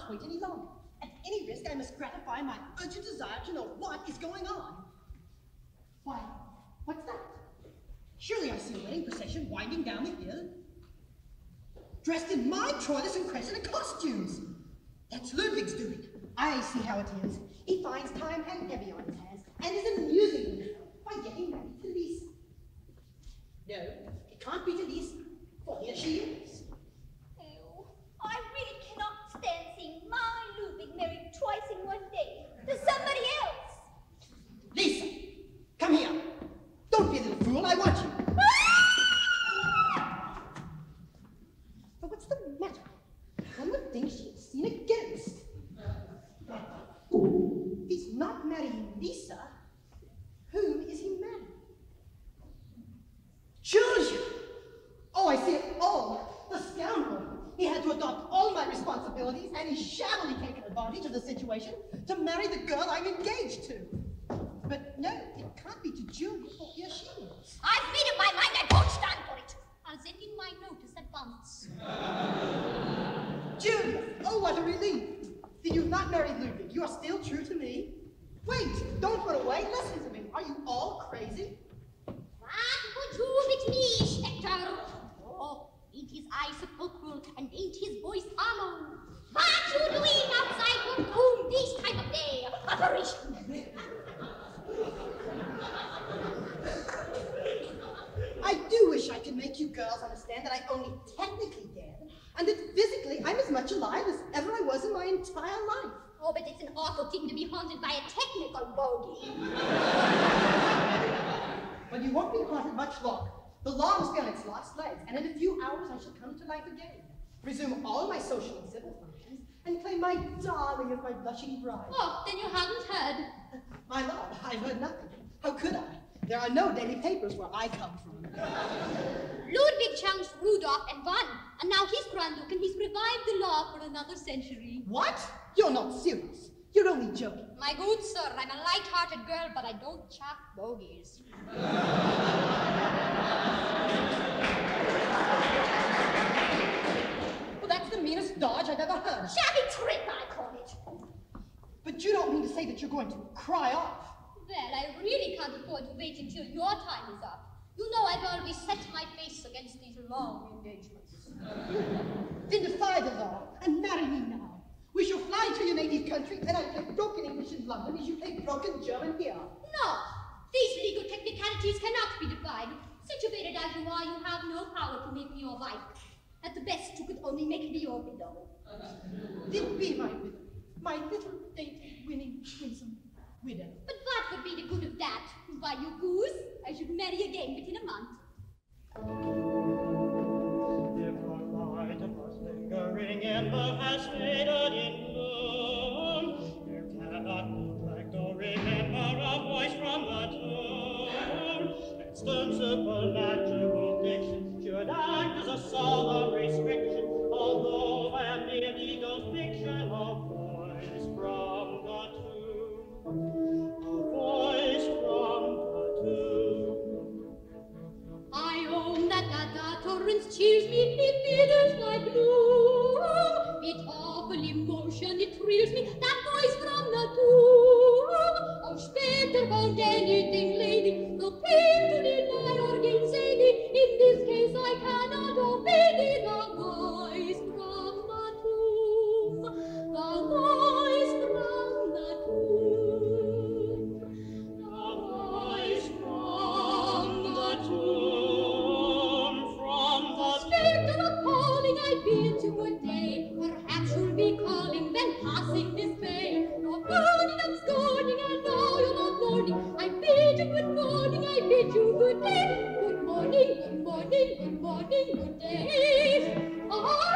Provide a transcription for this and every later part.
can't wait any longer. At any risk, I must gratify my urgent desire to know what is going on. Why, what's that? Surely I see a wedding procession winding down the hill, dressed in my Troilus and Cressida costumes. That's Ludwig's doing. I see how it is. He finds time hang heavy on his hands and is amusing himself by getting married to Lisa. No, it can't be to Lisa, for here she is. Oh, I really cannot stand seeing my Ludwig married twice in one day to somebody else. Lisa, come here. Don't be a little fool, I want you. But what's the matter? One would think she had seen a ghost. He's not marrying Lisa. Whom is he marrying? Julia! Oh, I see it all. The scoundrel. He had to adopt all my responsibilities, and he's shabbily taken advantage of the situation to marry the girl I'm engaged to. But no, it can't be to Julia, for here she is. I've made up my mind, I won't stand for it. I'll send in my notice at once. Julia! Oh, what a relief. Then you've not married Ludwig. You are still true to me. Wait, don't run away. Listen to me. Are you all crazy? What would you with me, Spectre? Oh, ain't his eye sepulchral and ain't his voice hollow? What you doing outside your room this time of day? Apparition! I do wish I could make you girls understand that I only technically dead, and that physically I'm as much alive as ever I was in my entire life. Oh, but it's an awful thing to be haunted by a technical bogey. Well, you won't be haunted much longer. The law must be on its last legs, and in a few hours I shall come to life again, resume all my social and civil functions, and claim my darling as my blushing bride. Oh, then you haven't heard. My love, I've heard nothing. How could I? There are no daily papers where I come from. Ludwig challenged Rudolph and won, and now he's Grand Duke and he's revived the law for another century. What? You're not serious. You're only joking. My good sir, I'm a light-hearted girl, but I don't chaff bogies. Well, that's the meanest dodge I've ever heard. Shabby trick, I call it. But you don't mean to say that you're going to cry off. Well, I really can't afford to wait until your time is up. You know I've always set my face against these long engagements. Then defy the law and marry me now. We shall fly to your native country, and I'll play broken English in London as you play broken German here. No, these legal technicalities cannot be defied. Situated as you are, you have no power to make me your wife. At the best, you could only make me your widow. Then be my widow, my little dainty, winning, winsome widow. But what would be the good of that? Why, you goose, I should marry again within a month. If the light was lingering in the has faded in gloom, you cannot neglect or remember a voice from the tomb. Extensible natural diction should act as a solemn restriction, although an illegal fiction, a voice from the tomb. A voice from the tomb. I own that utterance chills me, it withers my bloom. It awful emotion, it thrills me, that voice from the tomb. Oh, Spectre, won't anything, lady, no pain to deny or gainsay thee. In this case I cannot obey thee. The voice from the tomb, the voice from the tomb, the voice from the tomb, from the Spectre appalling, I bid you good day. Perhaps you'll be calling, then passing this way. No burning, I'm scorning, and now you're not mourning. I bid you good morning, I bid you good day. Good morning, good morning, good morning, good day. Ah,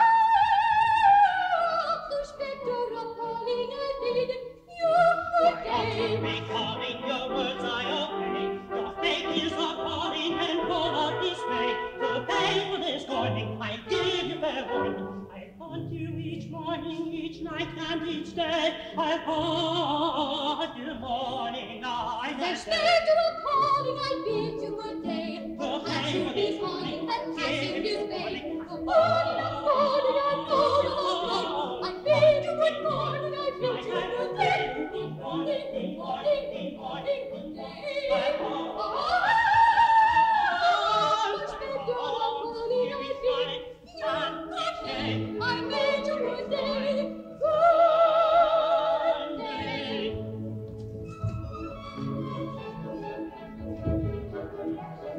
the Spectre appalling, I bid you good day. Recalling your words I obey. Your fate is appalling and full of dismay. To pay for this warning, I give you fair warning. I haunt you each morning, each night, and each day. I haunt you morning, night, The and Spectre day. appalling, I bid you good day. Perhaps you'll be calling, then passing this way. Good morning, I'm calling, I know you're not wrong. I bid you good morning.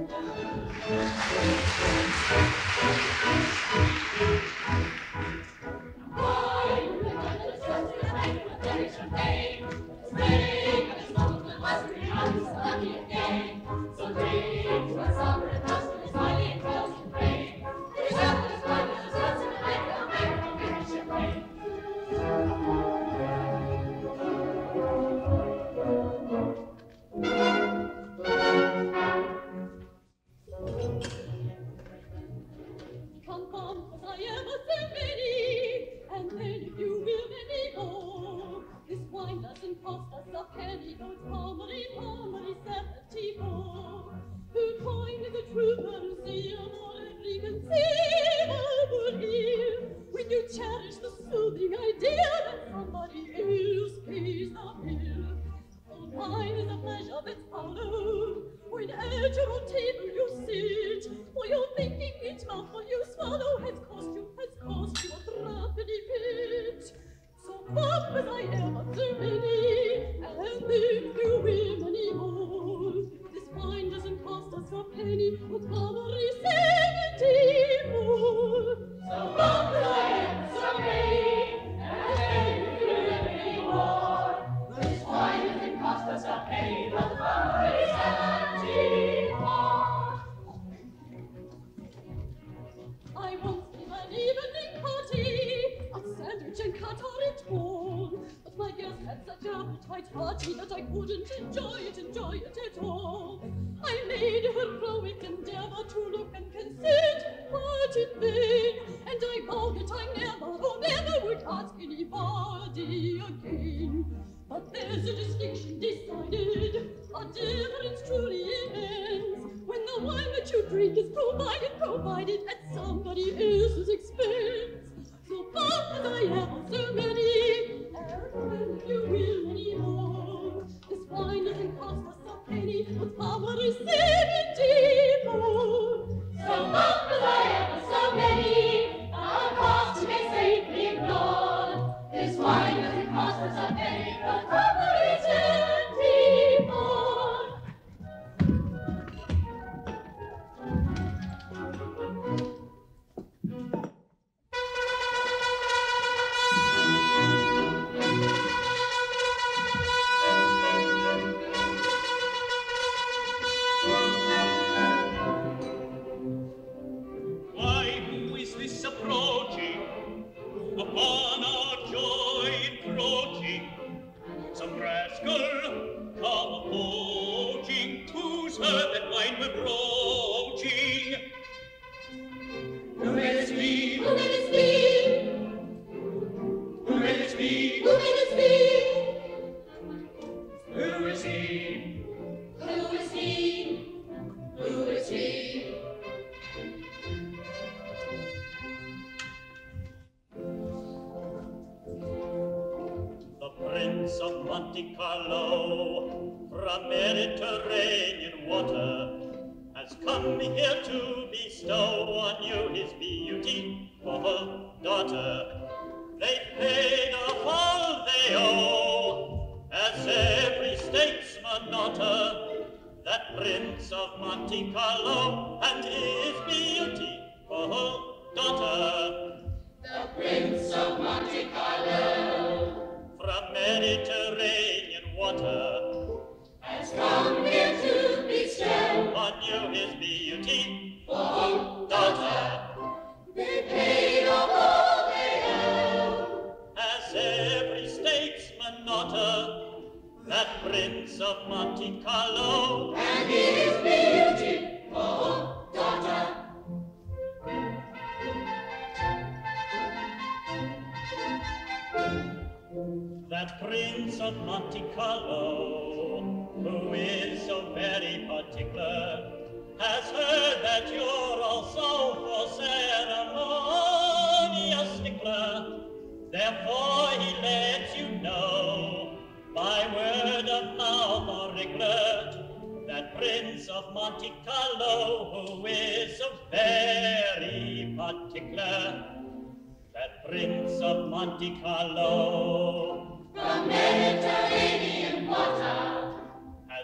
Monte Carlo, from Mediterranean water,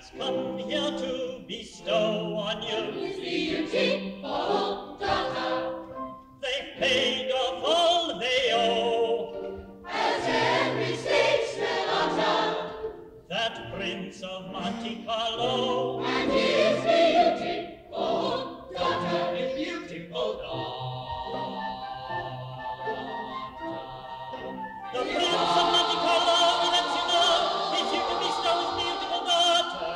has come here to bestow on you his beautiful daughter. They've paid off all they owe, As every statesman utter, that Prince of Monte Carlo and his beautiful daughter. his beautiful daughter. The Prince of Monte Carlo, he lets you know he's here to bestow his beautiful daughter.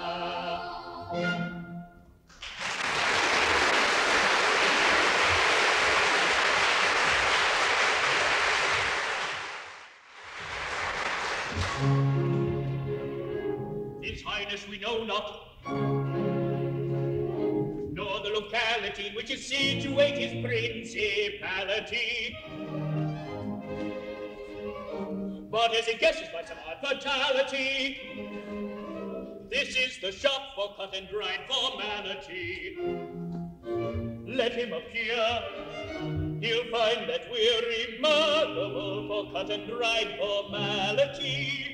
His Highness we know not, nor the locality in which is situate his principality. But as he guesses by some odd fatality, this is the shop for cut and dried formality. Let him appear, he'll find that we're remarkable for cut and dried formality.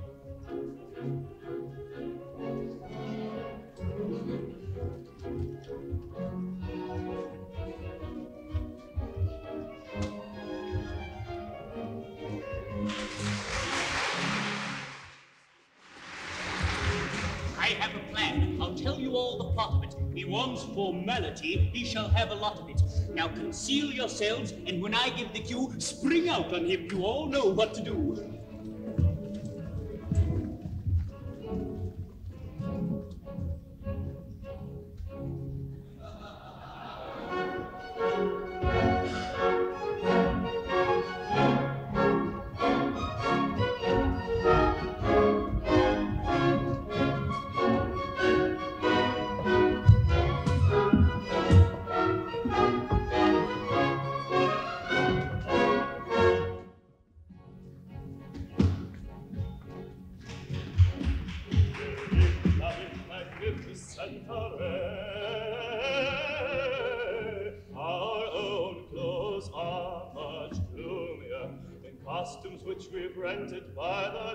I have a plan. I'll tell you all the plot of it. He wants formality, he shall have a lot of it. Now conceal yourselves, and when I give the cue, spring out on him. You all know what to do. Our own clothes are much gloomier than costumes which we've rented by the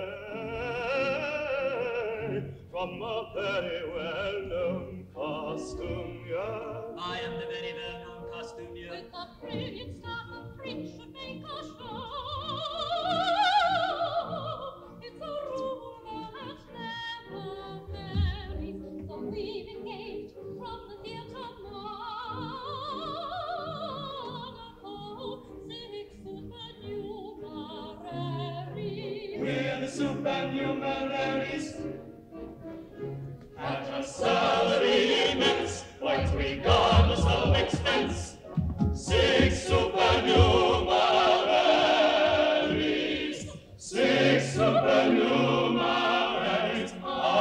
day from a very well-known costumier. I am the very well-known costumier. With a brilliant staff of print should make a show. It's a rule that never varies, so we've engaged from the theatre Monaco 6 supernumeraries. We're the supernumeraries. At a salary immense, quite regardless of expense. 6 supernumeraries. 6 supernumeraries.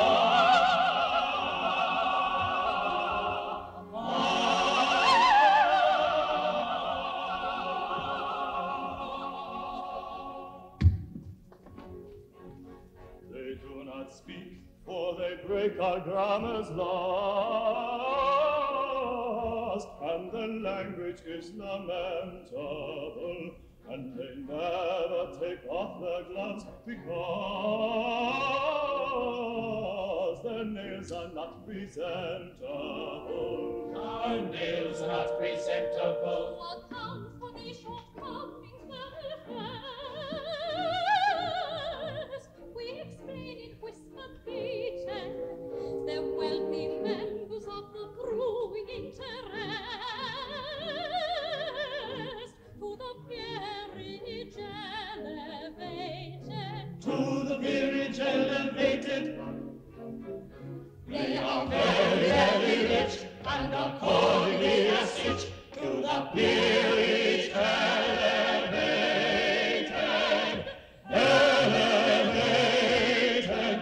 They do not speak, for they break our grammar's laws, and their language is lamentable, and they never take off their gloves because their nails are not presentable. Our nails are not presentable. To account for these shortcomings manifest, we explain in whispered beaten their wealthy members of the growing interest to the peerage elevated. To the peerage elevated, they are very, very rich, and accordingly as such to the peerage elevated, elevated.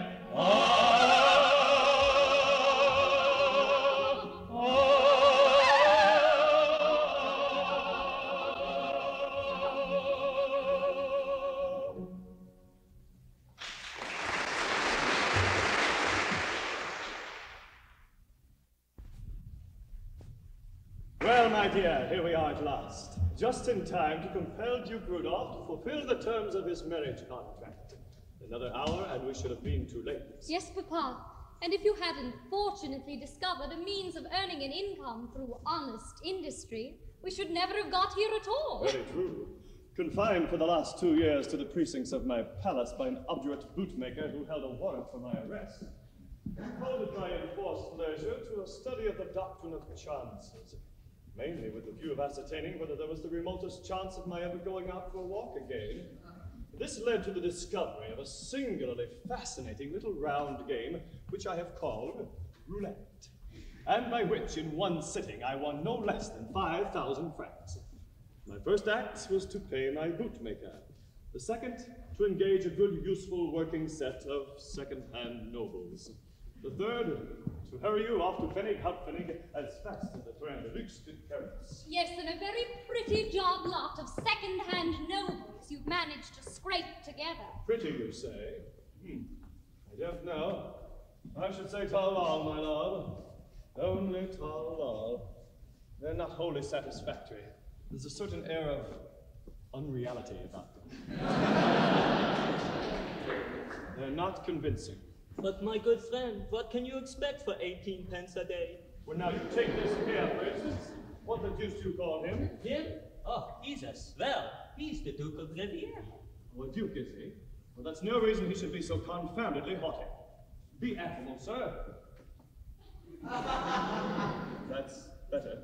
Well, my dear, here we are at last. Just in time to compel Duke Rudolph to fulfill the terms of his marriage contract. Another hour and we should have been too late. Yes, Papa. And if you hadn't fortunately discovered a means of earning an income through honest industry, we should never have got here at all. Very true. Confined for the last 2 years to the precincts of my palace by an obdurate bootmaker who held a warrant for my arrest. Devoted my enforced leisure to a study of the doctrine of chances, mainly with the view of ascertaining whether there was the remotest chance of my ever going out for a walk again. This led to the discovery of a singularly fascinating little round game, which I have called roulette, and by which, in one sitting, I won no less than 5,000 francs. My first act was to pay my bootmaker. The second, to engage a good, useful working set of second-hand nobles. The third, to hurry you off to Pfennig Hauptpfennig as fast as the train de luxe could carry us. Yes, and a very pretty job lot of second-hand nobles you've managed to scrape together. Pretty, you say? I don't know. I should say tall, my lord. Only tall. They're not wholly satisfactory. There's a certain air of unreality about them. They're not convincing. But my good friend, what can you expect for 18 pence a day? Well, now you take this here, for instance. What the deuce do you call him? Him? Oh, he's a swell. He's the Duke of Riviera. Oh, a duke, is he? Well, that's no reason he should be so confoundedly haughty. Be affable, sir. That's better.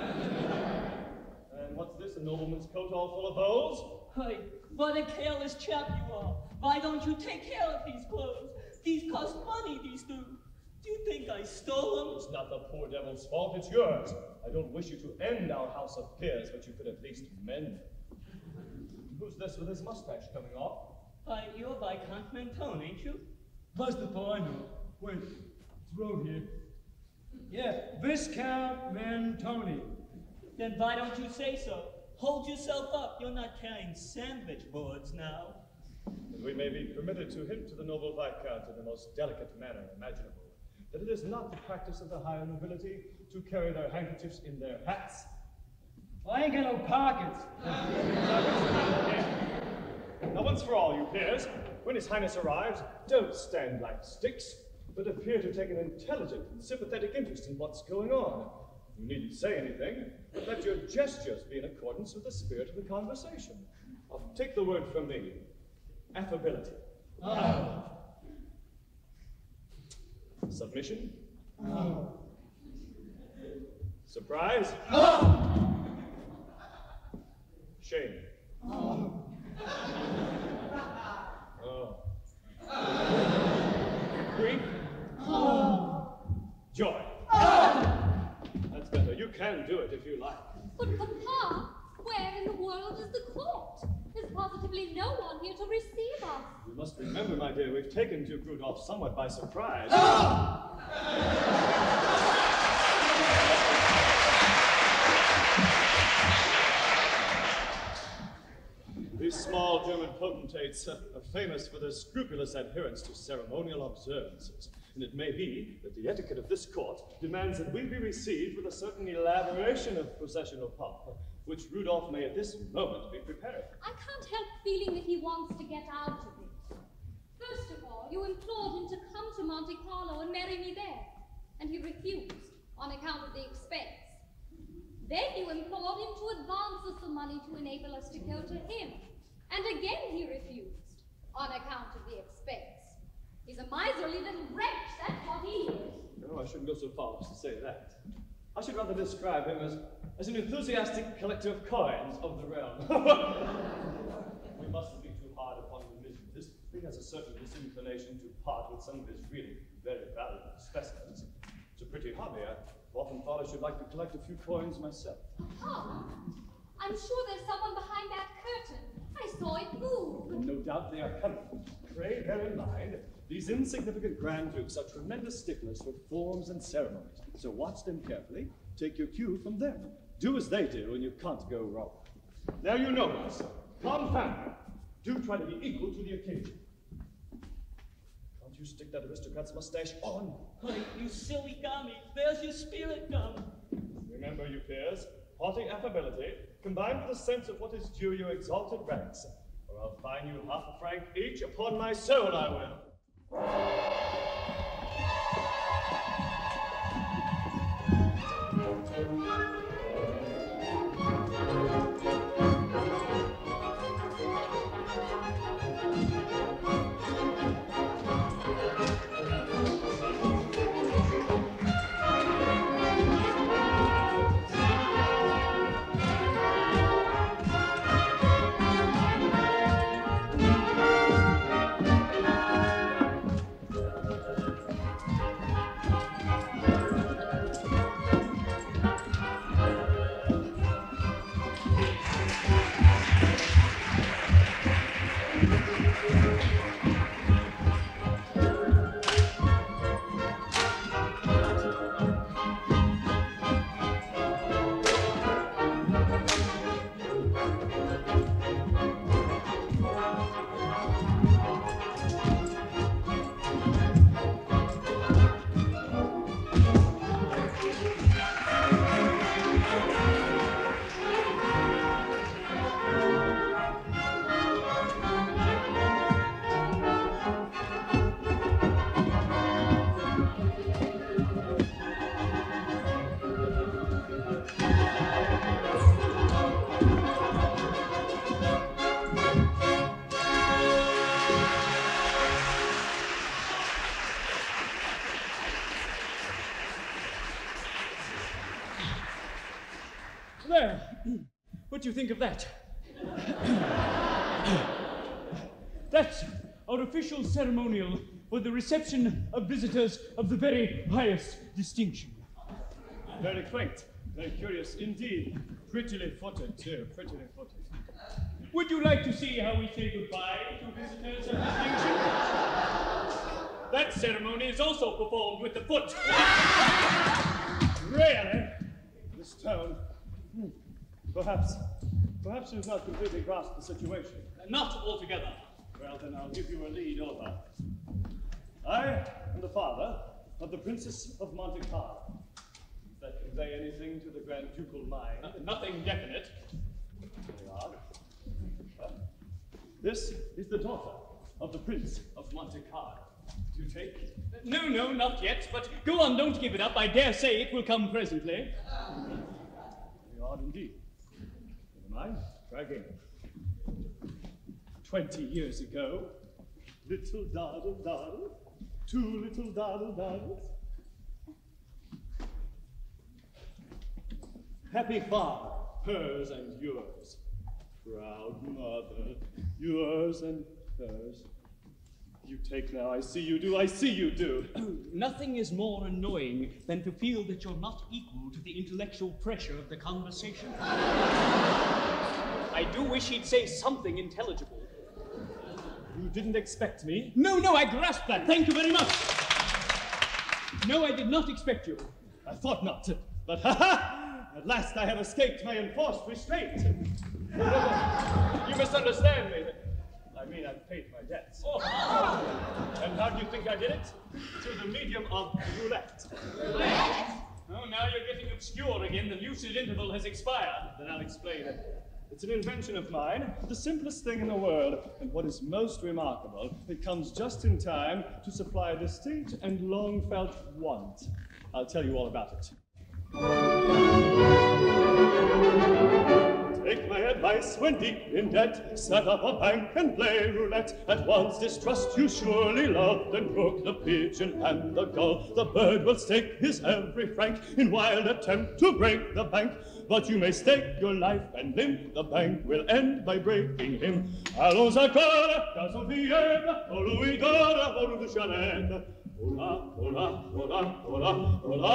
And what's this, a nobleman's coat all full of holes? Hey, what a careless chap you are. Why don't you take care of these clothes? These cost money, these do. Do you think I stole them? It's not the poor devil's fault, it's yours. I don't wish you to end our house of peers, but you could at least mend. Who's this with his mustache coming off? Why, you're Viscount Mentone, ain't you? Bless the boy, no. Wait, it's wrote here. Yeah, Viscount Mentone. Then why don't you say so? Hold yourself up. You're not carrying sandwich boards now. And we may be permitted to hint to the noble Viscount in the most delicate manner imaginable that it is not the practice of the higher nobility to carry their handkerchiefs in their hats. I ain't got no pockets. Now, once for all, you peers, when His Highness arrives, don't stand like sticks, but appear to take an intelligent and sympathetic interest in what's going on. You needn't say anything, but let your gestures be in accordance with the spirit of the conversation. Take the word from me, affability. Submission. Surprise. Shame. Grief. Joy. That's better. You can do it if you like. But Papa, where in the world is the court? There's positively no one here to receive us. You must remember, my dear, we've taken Duke Rudolph somewhat by surprise. These small German potentates are famous for their scrupulous adherence to ceremonial observances, and it may be that the etiquette of this court demands that we be received with a certain elaboration of processional pomp, which Rudolph may at this moment be prepared. I can't help feeling that he wants to get out of it. First of all, you implored him to come to Monte Carlo and marry me there, and he refused on account of the expense. Then you implored him to advance us the money to enable us to go to him, and again he refused on account of the expense. He's a miserly little wretch, that's what he is. No, I shouldn't go so far as to say that. I should rather describe him as an enthusiastic collector of coins of the realm. We mustn't be too hard upon him. He has a certain disinclination to part with some of his really very valuable specimens. It's a pretty hobby. I've often thought I should like to collect a few coins myself. Papa, I'm sure there's someone behind that curtain. I saw it move. And no doubt they are coming. Pray bear in mind, these insignificant Grand Dukes are tremendous sticklers for forms and ceremonies. So watch them carefully, take your cue from them. Do as they do, and you can't go wrong. Now you know this. Confound them. Do try to be equal to the occasion. Can't you stick that aristocrat's mustache on? Hey, you silly dummy. There's your spirit gum. Remember, you peers, haughty affability, combined with a sense of what is due your exalted ranks, or I'll fine you half a franc each. Upon my soul, I will. There. What do you think of that? That's our official ceremonial for the reception of visitors of the very highest distinction. Very quaint, very curious indeed. Prettily footed, too, prettily footed. Would you like to see how we say goodbye to visitors of distinction? That ceremony is also performed with the foot. Really? This tone. Perhaps you've not completely grasped the situation. Not altogether. Well, then I'll give you a lead over. I am the father of the Princess of Monte Carlo. Does that convey anything to the Grand Ducal mind? Nothing definite. Very odd. This is the daughter of the Prince of Monte Carlo. Do you take it? No, not yet, but go on, don't give it up. I dare say it will come presently. Very odd indeed. Never mind, try again. 20 years ago, little daddle, two little daddles. Happy father, hers and yours. Proud mother, yours and hers. You take now, I see you do. Nothing is more annoying than to feel that you're not equal to the intellectual pressure of the conversation. I do wish he'd say something intelligible. You didn't expect me? No, I grasped that. Thank you very much. No, I did not expect you. I thought not, but at last I have escaped my enforced restraint. You misunderstand me. I mean, I've paid my debts. Oh. And how do you think I did it? Through the medium of roulette. Oh, now you're getting obscure again. The lucid interval has expired. Then I'll explain it. It's an invention of mine, the simplest thing in the world, and what is most remarkable, it comes just in time to supply a distinct and long-felt want. I'll tell you all about it. Take my advice when deep in debt, set up a bank and play roulette. At once distrust you surely love, then rook the pigeon and the gull. The bird will stake his every franc in wild attempt to break the bank. But you may stake your life and limb, the bank will end by breaking him. Allons encore, caso fièvre, au louis d'or, au louis de Chanel. Hola, hola, hola, hola, hola.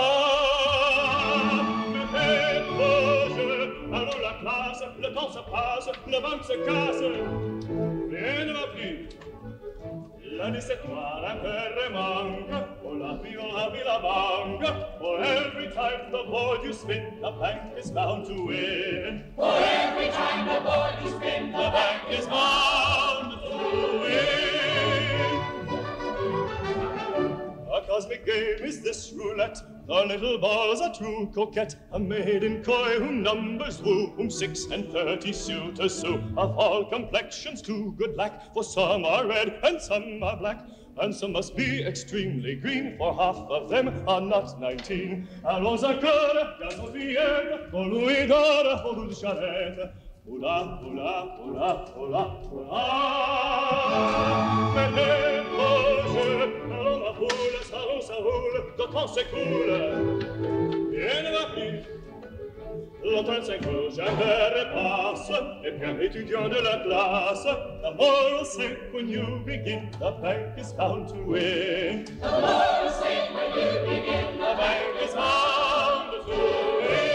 Me faites beau jeu, allons la classe, le temps se passe, le banque se casse. Rien ne va plus. La 17 noire un peu remanque, oh la vie la banque. For every time the board you spin, the bank is bound to win. For every time the board you spin, the bank is bound to win. A cosmic game is this roulette, The little balls are too coquette, a maiden coy whom numbers woo, whom 6 and 30 suitors sue, of all complexions too good lack, for some are red and some are black, and some must be extremely green, for half of them are not 19. Allons encore, gazons fillettes, pour Louis d'or, pour Louis de Charette. Oula, oula, oula, oula, oula. Mais les projets, allons ma poule, salon, ça roule, le temps s'écoule. Et ne va plus. Le 35 jours, jamais passe, et bien étudiant de la classe. The moral say when you begin, the bank is bound to win. The moral say when you begin, the bank is bound to win.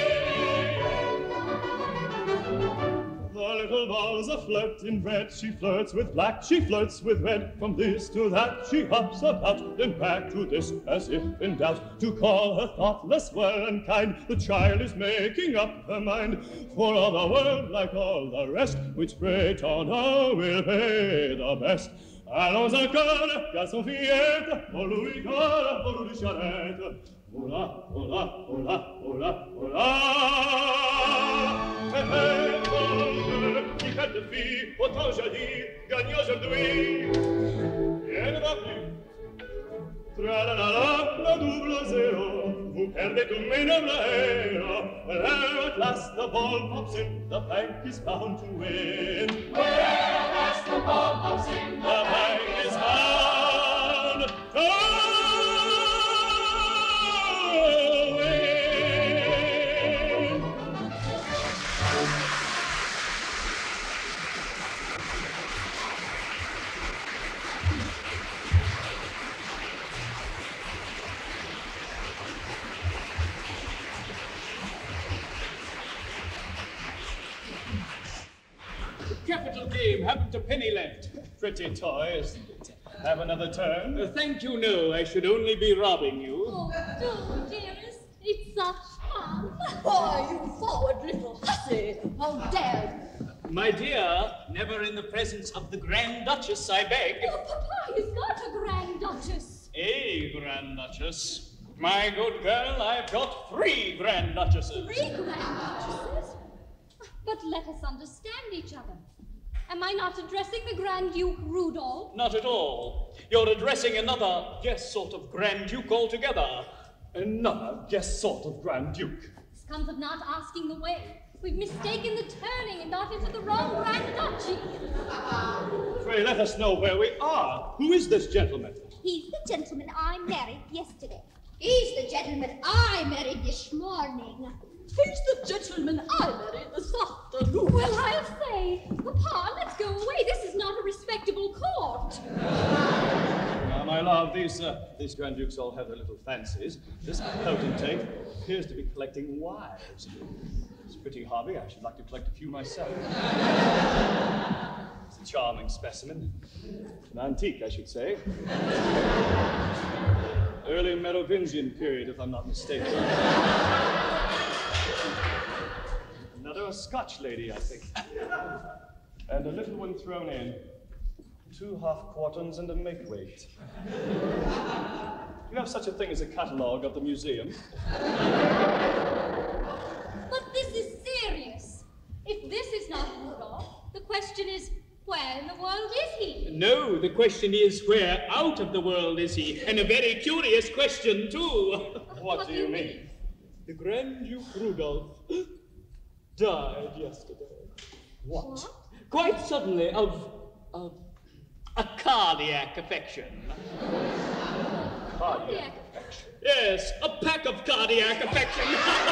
The little ball's a flirt in red, she flirts with black, she flirts with red. From this to that she hops about, then back to this as if in doubt. To call her thoughtless, well and kind, the child is making up her mind. For all the world, like all the rest, which Bretonna will pay the best. Allons encore, garçon fillette, pour Louis d'or, pour Louis de Charette. Hola, hola, hola, hola, hola. Qui fait de filles, autant jadis, gagne aujourd'hui. Et ne va plus. Tra-la-la-la, la double zéro. Vous perdez tous mes nobles héros. Where at last the ball pops in, the bank is bound to win. Where at last the ball pops in, the bank is bound to win. Capital game, haven't a penny left. Pretty toy, isn't it? Have another turn? Thank you, no, I should only be robbing you. Oh, do, dearest. It's such fun. Why, you forward little hussy! How dare you! My dear, never in the presence of the Grand Duchess, I beg. Oh, Papa, he's got a Grand Duchess. A Grand Duchess. My good girl, I've got 3 Grand Duchesses. 3 Grand Duchesses? But let us understand each other. Am I not addressing the Grand Duke Rudolph? Not at all. You're addressing another guest sort of Grand Duke altogether. Another guest sort of Grand Duke. This comes of not asking the way. We've mistaken the turning and got into the wrong Grand Duchy. Pray let us know where we are. Who is this gentleman? He's the gentleman I married yesterday. He's the gentleman I married this morning. He's the gentleman I married this afternoon. Well, I'll say. Papa, let's go away. This is not a respectable court. Now, my love, these Grand Dukes all have their little fancies. This potentate appears to be collecting wives. It's a pretty hobby. I should like to collect a few myself. It's a charming specimen. An antique, I should say. Early Merovingian period, if I'm not mistaken. Another Scotch lady, I think. And a little one thrown in. 2 half-quarterns and a make-weight. You have such a thing as a catalogue of the museum? But this is serious. If this is not Rudolph, the question is, where in the world is he? No, the question is, where out of the world is he? And a very curious question, too. What do you mean? The Grand Duke Rudolph died yesterday. What? Quite suddenly of a cardiac affection. Cardiac affection. Yes, a pack of cardiac affection.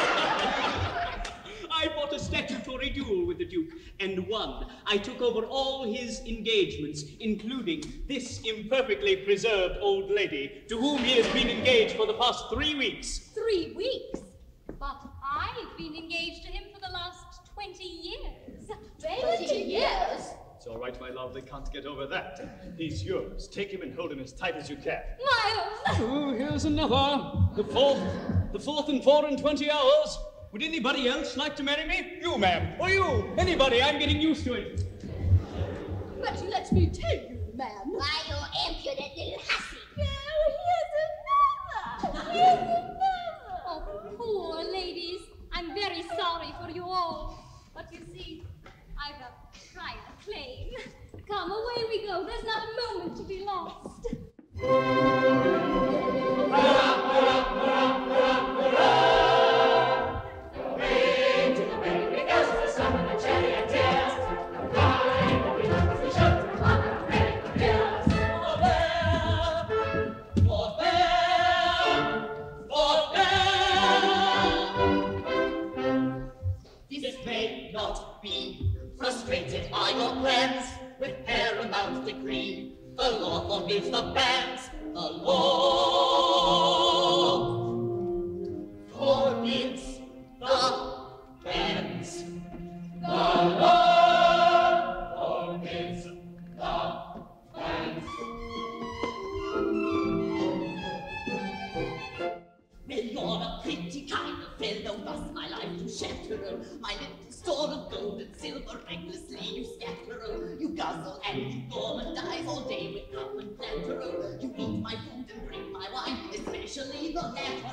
I fought a statutory duel with the Duke and won. I took over all his engagements, including this imperfectly preserved old lady, to whom he has been engaged for the past 3 weeks. 3 weeks? But I've been engaged to him for the last 20 years. 20 years? It's all right, my love. They can't get over that. He's yours. Take him and hold him as tight as you can. Miles! Oh, here's another. The fourth in 4 and 20 hours. Would anybody else like to marry me? You, ma'am. Or you. Anybody. I'm getting used to it. But let me tell you, ma'am. Why, you impudent little hussy. Here's another! Here's another! But you see, I've a prior claim. Come, away we go. There's not a moment to be lost. Frustrated are your plans with paramount decree. The law forbids the bands. The law forbids the bands. The law forbids the bands. Well, you're a pretty kind of fellow, thus my life to shatter. My little store of gold and silver recklessly you scatter. You guzzle and you gourmandize all day with common platter. You eat my food and drink my wine, especially the latter.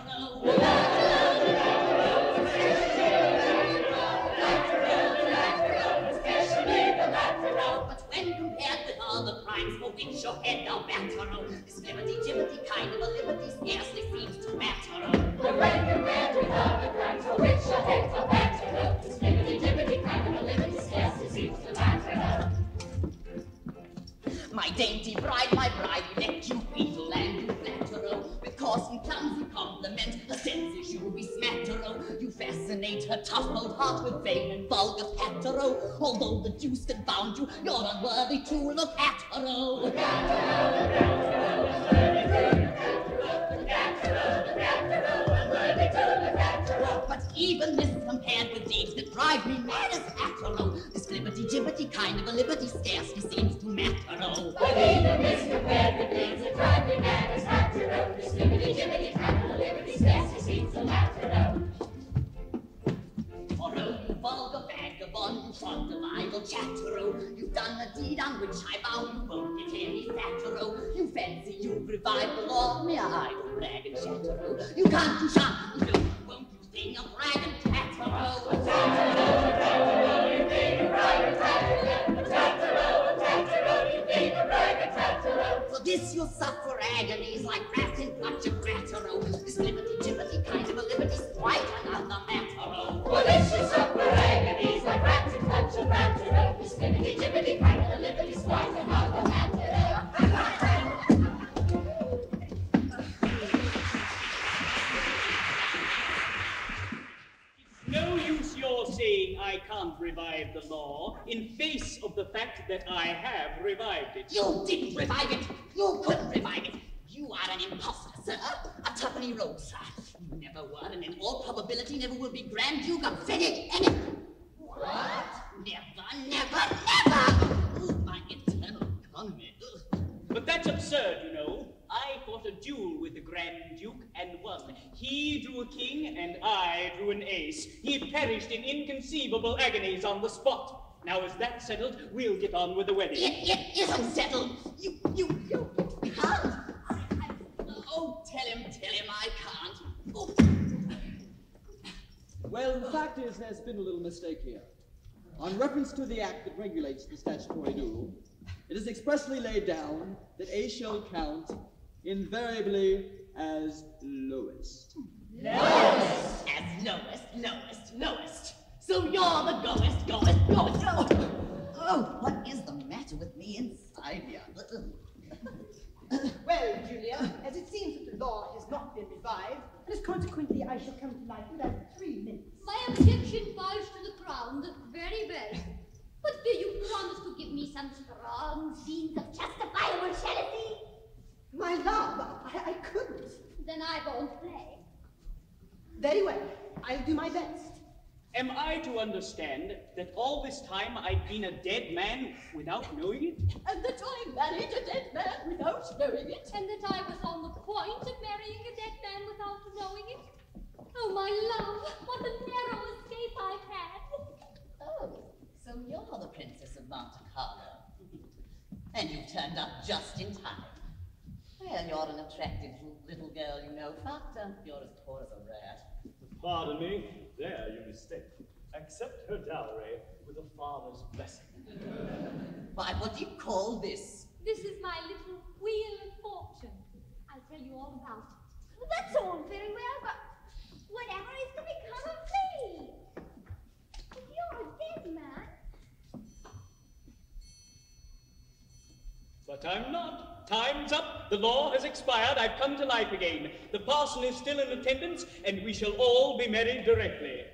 But when compared with all the crimes for which your head now batter, this liberty-jibbity kind of a liberty scarcely seems to matter. But when compared with all the crimes for which your head now batter, this liberty-jibbity kind of a liberty scarcely seems to matter. My dainty bride, let you wheedle and you flatter, with coarse and clumsy compliment, her senses you be smatter. You fascinate her tough old heart with vain and vulgar patter. Although the deuce confound you, you're unworthy to look at her. But even this compared with deeds that drive me mad as hatter, this liberty-jibbity kind of a liberty scarcely seems to matter. But even this compared with deeds that drive me mad as hatter, this liberty-jibbity kind of a liberty scarcely seems to matter. For oh, you vulgar vagabond, you front of idle chatter, you've done a deed on which I vow you won't get any fatter. You fancy you've revived the law, mere idle brag and chatter. You can't do shop, you don't, won't you thing of rag and tatter. You thing of rag and tatter, you thing of rag and tatter. For this you'll suffer agonies like rats in clutch of gratter. This liberty-jibbity kind of a liberty's quite another matter. For this you'll suffer agonies like rats in clutch of gratter. This liberty-jibbity kind of a liberty's quite another matter. No use your saying I can't revive the law in face of the fact that I have revived it. You didn't revive it. You couldn't revive it. You are an impostor, sir. A twopenny rogue, sir. You never were, and in all probability never will be Grand Duke of Fenwick. What? Never, never, never! Oh, my internal economy. But that's absurd, you know. I fought a duel with the Grand Duke and won. He drew a king and I drew an ace. He perished in inconceivable agonies on the spot. Now, is that settled? We'll get on with the wedding. It isn't settled. You can't. Oh, tell him I can't. Oh. Well, the fact is, there's been a little mistake here. On reference to the act that regulates the statutory duel, it is expressly laid down that A shall count invariably as lowest. Lowest? As lowest. So you're the goest. Oh, what is the matter with me inside here? Well, Julia, as it seems that the law has not been revived, and as consequently I shall come to life within 3 minutes. My objection bows to the ground. Very well. But will you promise to give me some strong scenes of justifiable jealousy? My love, I couldn't. Then I won't play. Very well. I'll do my best. Am I to understand that all this time I'd been a dead man without knowing it? And that I married a dead man without knowing it? And that I was on the point of marrying a dead man without knowing it? Oh, my love, what a narrow escape I've had. Oh, so you're the Princess of Monte Carlo. And you turned up just in time. Well, you're an attractive little girl, you know, but you're as poor as a rat. Pardon me, there you mistake. I accept her dowry with a father's blessing. Why, what do you call this? This is my little wheel of fortune. I'll tell you all about it. Well, that's all very well, but whatever is to become of me? If you're a dead man. But I'm not. Time's up. The law has expired. I've come to life again. The parson is still in attendance, and we shall all be married directly.